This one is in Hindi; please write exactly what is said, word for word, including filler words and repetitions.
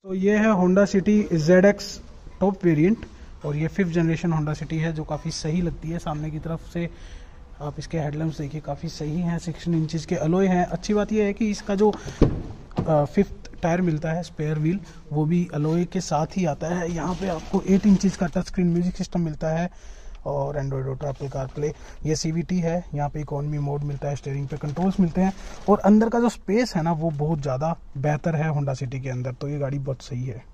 तो ये है Honda City Z X top variant और ये फिफ्थ जनरेशन होंडा सिटी है जो काफ़ी सही लगती है। सामने की तरफ से आप इसके हेडलैम्प्स देखिए, काफ़ी सही हैं, सिक्सटीन इंचज़ के अलॉय हैं। अच्छी बात यह है कि इसका जो फिफ्थ टायर मिलता है स्पेयर व्हील वो भी अलॉय के साथ ही आता है। यहाँ पे आपको एट इंचज़ का टच स्क्रीन म्यूजिक सिस्टम मिलता है और एंड्रॉयड ऑटो, एप्पल कारप्ले, ये सीवीटी है। यहाँ पे इकोनॉमी मोड मिलता है, स्टीयरिंग पे कंट्रोल्स मिलते हैं और अंदर का जो स्पेस है ना वो बहुत ज़्यादा बेहतर है होंडा सिटी के अंदर। तो ये गाड़ी बहुत सही है।